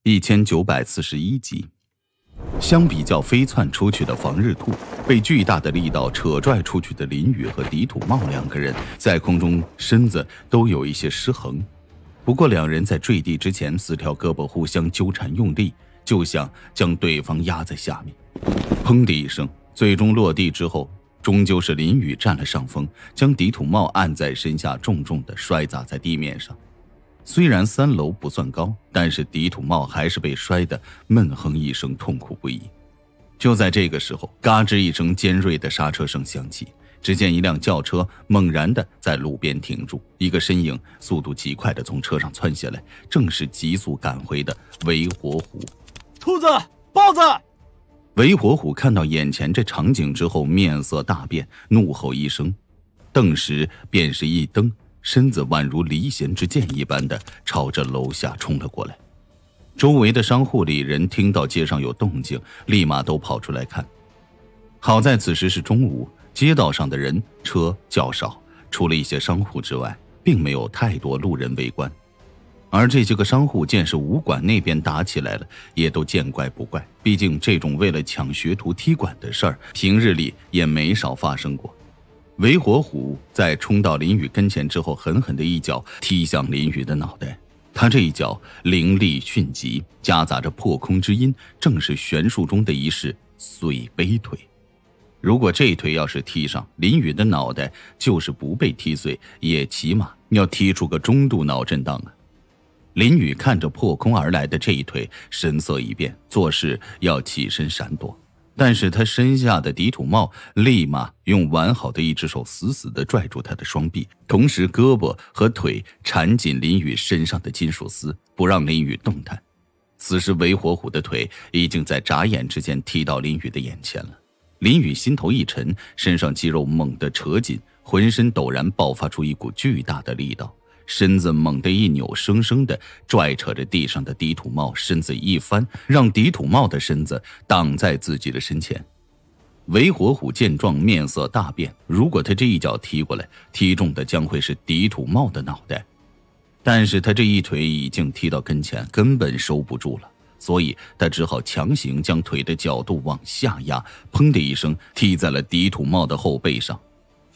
1941集。相比较飞窜出去的防日兔，被巨大的力道扯拽出去的林宇和狄土茂两个人在空中身子都有一些失衡。不过两人在坠地之前，4条胳膊互相纠缠用力，就像将对方压在下面。砰的一声，最终落地之后，终究是林宇占了上风，将狄土茂按在身下，重重地摔砸在地面上。虽然3楼不算高，但是狄土茂还是被摔得闷哼一声，痛苦不已。就在这个时候，嘎吱一声尖锐的刹车声响起，只见一辆轿车猛然地在路边停住，一个身影速度极快地从车上窜下来，正是急速赶回的韦火虎。 兔子，豹子！ 韦火虎看到眼前这场景之后，面色大变，怒吼一声，顿时便是一蹬，身子宛如离弦之箭一般的朝着楼下冲了过来。周围的商户里人听到街上有动静，立马都跑出来看。好在此时是中午，街道上的人车较少，除了一些商户之外，并没有太多路人围观。而这些个商户见是武馆那边打起来了，也都见怪不怪，毕竟这种为了抢学徒踢馆的事儿，平日里也没少发生过。韦火虎在冲到林宇跟前之后，狠狠的一脚踢向林宇的脑袋。他这一脚凌厉迅疾，夹杂着破空之音，正是玄术中的一式碎杯腿。如果这腿要是踢上，林宇的脑袋就是不被踢碎，也起码要踢出个中度脑震荡啊。林宇看着破空而来的这一腿，神色一变，做事要起身闪躲。但是他身下的狄土茂立马用完好的一只手死死地拽住他的双臂，同时胳膊和腿缠紧林宇身上的金属丝，不让林宇动弹。此时韦火虎的腿已经在眨眼之间踢到林宇的眼前了。林宇心头一沉，身上肌肉猛地扯紧，浑身陡然爆发出一股巨大的力道，身子猛地一扭，生生地拽扯着地上的狄土茂，身子一翻，让狄土茂的身子挡在自己的身前。韦火虎见状，面色大变，如果他这一脚踢过来，踢中的将会是狄土茂的脑袋。但是他这一腿已经踢到跟前，根本收不住了，所以他只好强行将腿的角度往下压，砰的一声踢在了狄土茂的后背上。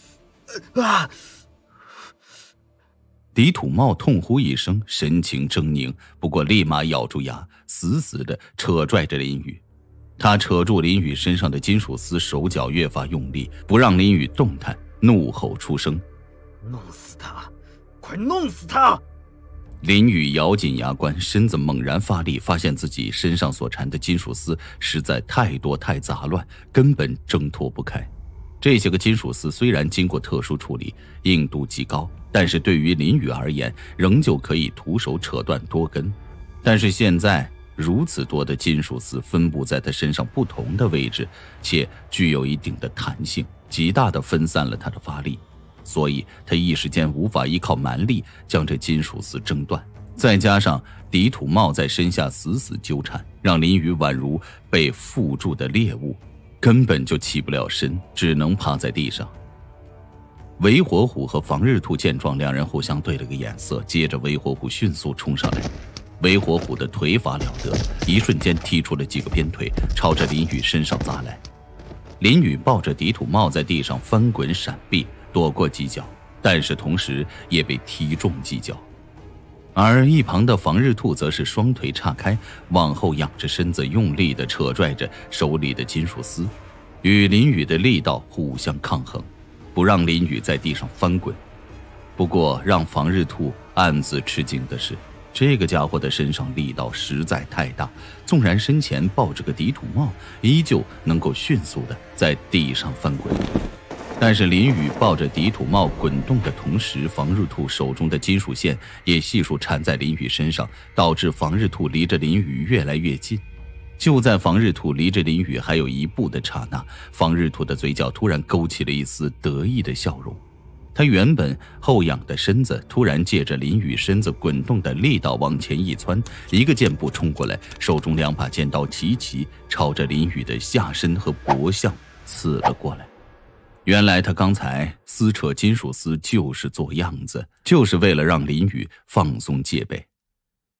狄土茂痛呼一声，神情狰狞，不过立马咬住牙，死死地扯拽着林宇。他扯住林宇身上的金属丝，手脚越发用力，不让林宇动弹，怒吼出声： 弄死他，快弄死他！ 林宇咬紧牙关，身子猛然发力，发现自己身上所缠的金属丝实在太多太杂乱，根本挣脱不开。这些个金属丝虽然经过特殊处理，硬度极高，但是对于林宇而言，仍旧可以徒手扯断多根。但是现在如此多的金属丝分布在他身上不同的位置，且具有一定的弹性，极大地分散了他的发力，所以他一时间无法依靠蛮力将这金属丝挣断。再加上狄土茂在身下死死纠缠，让林宇宛如被缚住的猎物，根本就起不了身，只能趴在地上。韦火虎和防日兔见状，两人互相对了个眼色，接着韦火虎迅速冲上来。韦火虎的腿法了得，一瞬间踢出了几个鞭腿，朝着林宇身上砸来。林宇抱着狄土茂在地上翻滚闪避，躲过几脚，但是同时也被踢中几脚。而一旁的防日兔则是双腿岔开，往后仰着身子，用力地扯拽着手里的金属丝，与林宇的力道互相抗衡，不让林宇在地上翻滚。不过让防日兔暗自吃惊的是，这个家伙的身上力道实在太大，纵然身前抱着个狄土茂，依旧能够迅速地在地上翻滚。但是林宇抱着狄土茂滚动的同时，防日兔手中的金属线也悉数缠在林宇身上，导致防日兔离着林宇越来越近。就在防日兔离着林宇还有一步的刹那，防日兔的嘴角突然勾起了一丝得意的笑容。他原本后仰的身子突然借着林宇身子滚动的力道往前一窜，一个箭步冲过来，手中2把尖刀齐齐朝着林宇的下身和脖项刺了过来。原来他刚才撕扯金属丝就是做样子，就是为了让林宇放松戒备。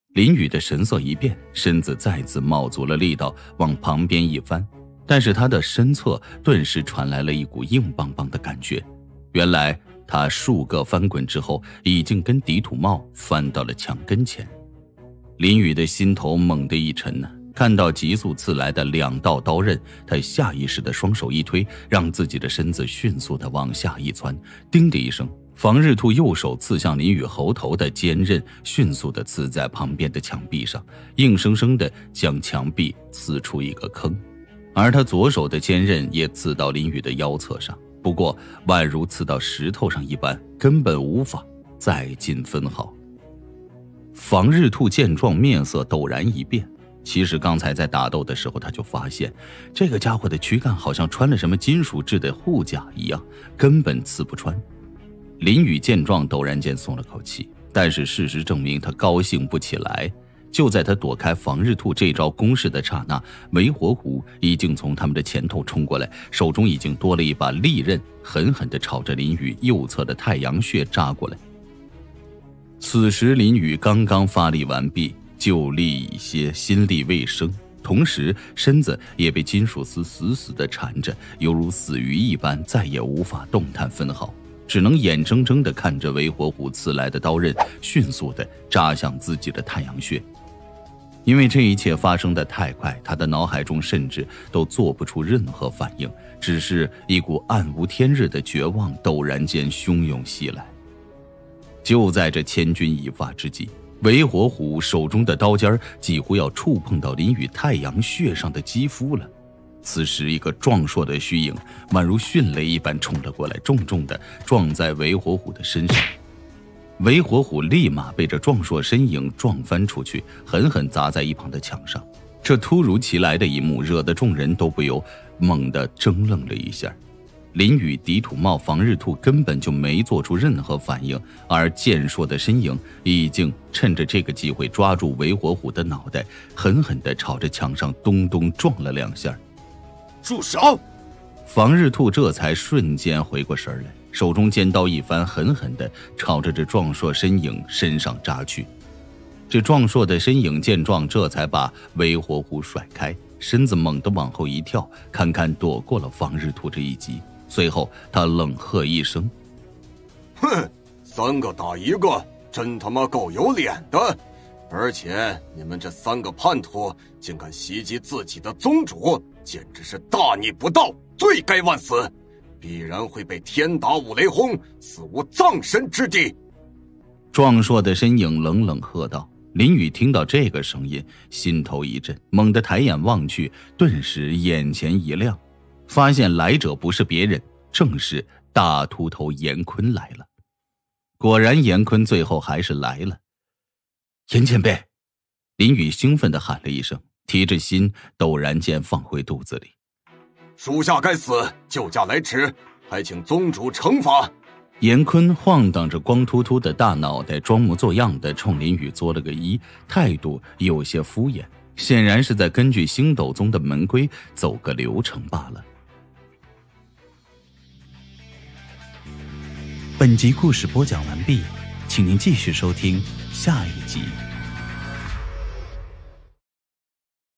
林宇的神色一变，身子再次冒足了力道往旁边一翻，但是他的身侧顿时传来了一股硬邦邦的感觉。原来他数个翻滚之后，已经跟狄土茂翻到了墙跟前。林宇的心头猛地一沉呢，看到急速刺来的2道刀刃，他下意识的双手一推，让自己的身子迅速的往下一窜，叮的一声，房日兔右手刺向林宇喉头的尖刃迅速的刺在旁边的墙壁上，硬生生的将墙壁刺出一个坑，而他左手的尖刃也刺到林宇的腰侧上，不过宛如刺到石头上一般，根本无法再进分毫。房日兔见状面色陡然一变，其实刚才在打斗的时候，他就发现这个家伙的躯干好像穿了什么金属制的护甲一样，根本刺不穿。林宇见状陡然间松了口气，但是事实证明他高兴不起来。就在他躲开房日兔这招攻势的刹那，韦火虎已经从他们的前头冲过来，手中已经多了一把利刃，狠狠地朝着林宇右侧的太阳穴扎过来。此时林宇刚刚发力完毕，就力一些，心力未生，同时身子也被金属丝死死地缠着，犹如死鱼一般，再也无法动弹分毫，只能眼睁睁地看着韦火虎刺来的刀刃迅速地扎向自己的太阳穴。因为这一切发生得太快，他的脑海中甚至都做不出任何反应，只是一股暗无天日的绝望陡然间汹涌袭来。就在这千钧一发之际，韦火虎手中的刀尖几乎要触碰到林宇太阳穴上的肌肤了。此时一个壮硕的虚影宛如迅雷一般冲了过来，重重地撞在韦火虎的身上。韦火虎立马被这壮硕身影撞翻出去，狠狠砸在一旁的墙上。这突如其来的一幕惹得众人都不由猛地怔愣了一下。林宇、狄土茂、房日兔根本就没做出任何反应，而健硕的身影已经趁着这个机会抓住韦火虎的脑袋，狠狠地朝着墙上咚咚撞了2下。 住手！ 房日兔这才瞬间回过神来，手中尖刀一翻，狠狠地朝着这壮硕身影身上扎去。这壮硕的身影见状，这才把韦火虎甩开，身子猛地往后一跳，堪堪躲过了房日兔这一击。随后他冷喝一声： 哼，3个打1个，真他妈够有脸的！而且你们这3个叛徒竟敢袭击自己的宗主，简直是大逆不道，罪该万死，必然会被天打五雷轰，死无葬身之地。 壮硕的身影冷冷喝道。林宇听到这个声音，心头一震，猛地抬眼望去，顿时眼前一亮，发现来者不是别人，正是大秃头严坤来了。果然严坤最后还是来了。严前辈！林宇兴奋地喊了一声，提着心陡然间放回肚子里。 属下该死，救驾来迟，还请宗主惩罚。 严坤晃荡着光秃秃的大脑袋，装模作样地冲林宇作了个揖，态度有些敷衍，显然是在根据星斗宗的门规走个流程罢了。 本集故事播讲完毕，请您继续收听下一集。